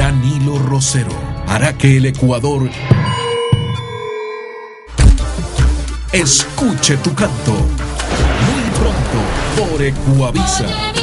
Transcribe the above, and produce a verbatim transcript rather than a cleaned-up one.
Danilo Rosero hará que el Ecuador escuche tu canto. Muy pronto por Ecuavisa.